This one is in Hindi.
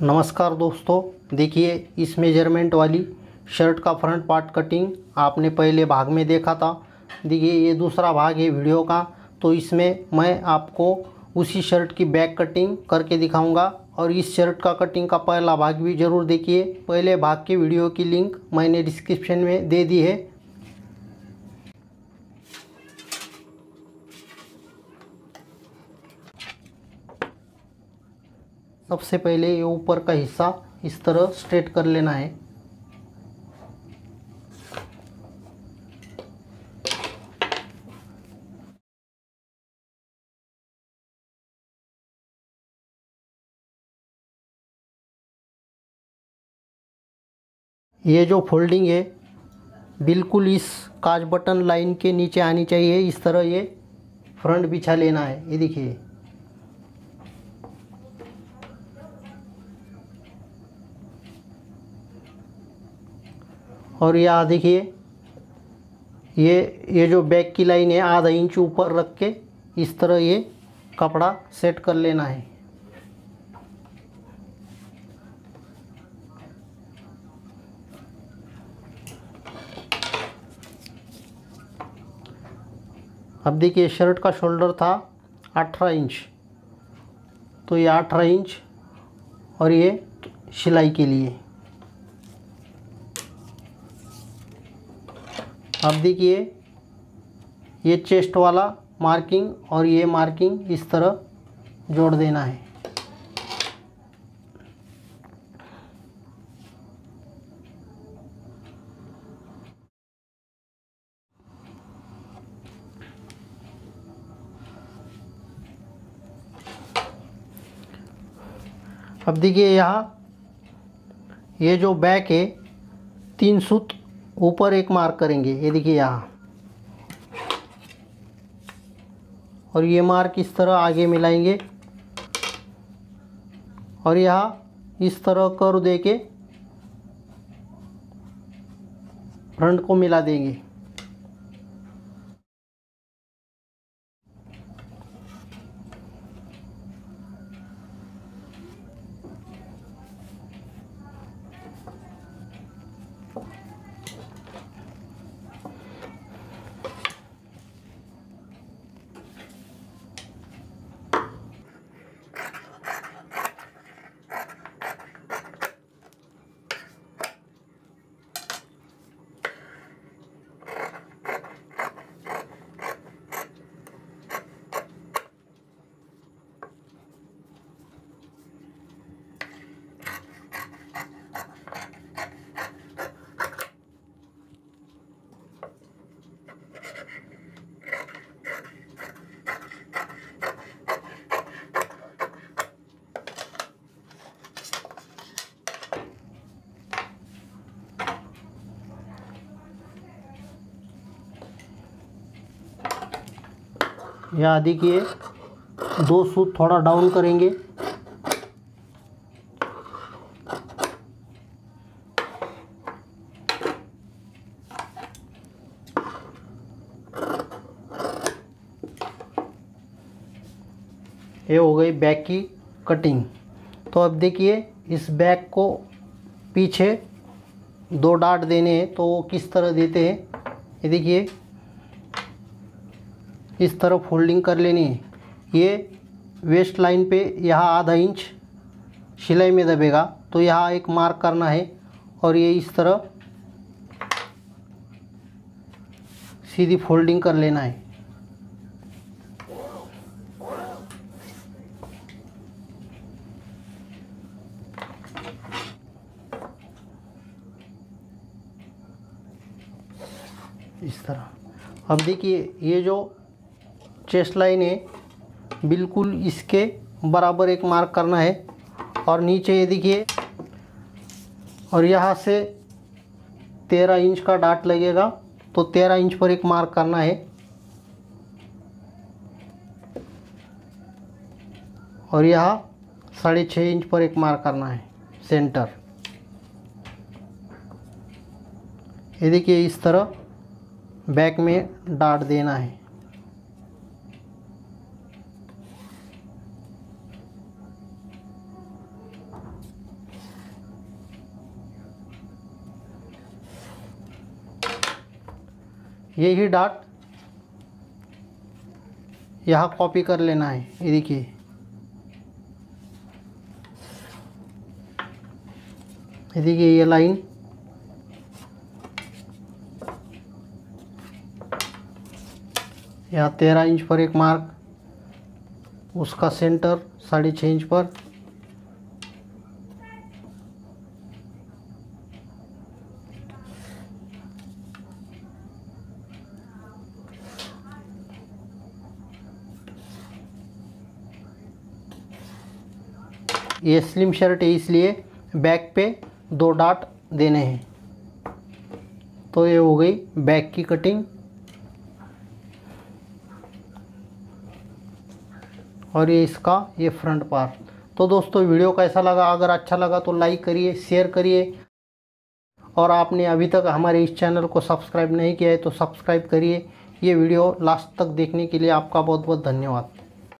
नमस्कार दोस्तों, देखिए इस मेजरमेंट वाली शर्ट का फ्रंट पार्ट कटिंग आपने पहले भाग में देखा था। देखिए ये दूसरा भाग है वीडियो का, तो इसमें मैं आपको उसी शर्ट की बैक कटिंग करके दिखाऊंगा और इस शर्ट का कटिंग का पहला भाग भी ज़रूर देखिए। पहले भाग के वीडियो की लिंक मैंने डिस्क्रिप्शन में दे दी है। सबसे पहले ये ऊपर का हिस्सा इस तरह स्ट्रेट कर लेना है। ये जो फोल्डिंग है बिल्कुल इस काज बटन लाइन के नीचे आनी चाहिए। इस तरह ये फ्रंट बिछा लेना है। ये देखिए, और यहाँ देखिए ये जो बैक की लाइन है आधा इंच ऊपर रख के इस तरह ये कपड़ा सेट कर लेना है। अब देखिए शर्ट का शोल्डर था 18 इंच, तो ये 18 इंच और ये सिलाई के लिए। अब देखिए ये चेस्ट वाला मार्किंग और ये मार्किंग इस तरह जोड़ देना है। अब देखिए यहाँ ये जो बैक है 3 सूत ऊपर एक मार्क करेंगे। ये देखिए यहाँ, और ये मार्क इस तरह आगे मिलाएंगे और यहाँ इस तरह कर्व देके फ्रंट को मिला देंगे। यहाँ देखिए 2 सूत थोड़ा डाउन करेंगे। ये हो गई बैक की कटिंग। तो अब देखिए इस बैक को पीछे 2 डाट देने हैं, तो वो किस तरह देते हैं। ये देखिए इस तरह फोल्डिंग कर लेनी है। ये वेस्ट लाइन पे यहाँ आधा इंच सिलाई में दबेगा, तो यहाँ एक मार्क करना है और ये इस तरह सीधी फोल्डिंग कर लेना है। इस तरह। अब देखिए ये जो चेस्ट लाइन है बिल्कुल इसके बराबर एक मार्क करना है और नीचे ये देखिए, और यहाँ से 13 इंच का डाट लगेगा, तो 13 इंच पर एक मार्क करना है और यहाँ 6.5 इंच पर एक मार्क करना है सेंटर। ये देखिए इस तरह बैक में डाट देना है। यही डाट यहाँ कॉपी कर लेना है। ये देखिए, ये लाइन यहाँ 13 इंच पर एक मार्क, उसका सेंटर 6.5 इंच पर, ये स्लिम शर्ट है इसलिए बैक पे 2 डाट देने हैं। तो ये हो गई बैक की कटिंग। और ये इसका ये फ्रंट पार्ट। तो दोस्तों वीडियो कैसा लगा? अगर अच्छा लगा तो लाइक करिए, शेयर करिए, और आपने अभी तक हमारे इस चैनल को सब्सक्राइब नहीं किया है तो सब्सक्राइब करिए। ये वीडियो लास्ट तक देखने के लिए आपका बहुत बहुत धन्यवाद।